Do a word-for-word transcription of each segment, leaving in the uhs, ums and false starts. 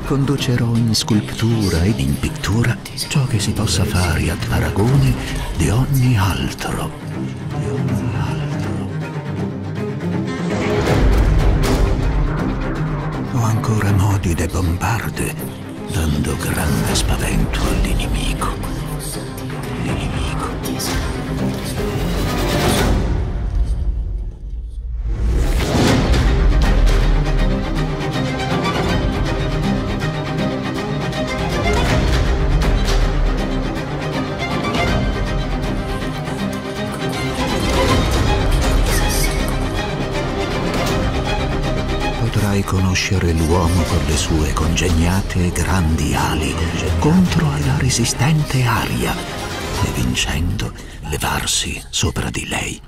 riconducerò in sculptura ed in pittura ciò che si possa fare ad paragone di ogni altro. Di ogni altro. Ho ancora modi de bombarde, dando grande spavento all'inimico. L'inimico. Potrai conoscere l'uomo con le sue congegnate e grandi ali contro alla resistente aria e vincendo levarsi sopra di lei.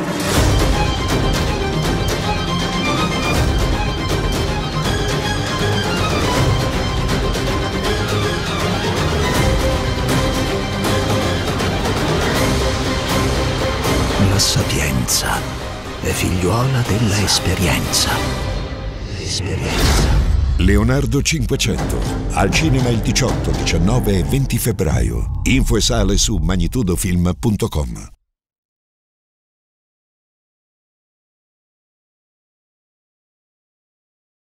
La sapienza è figliuola della esperienza. Esperienza. Leonardo cinquecento, al cinema il diciotto, diciannove e venti febbraio. Info e sale su magnitudofilm punto com.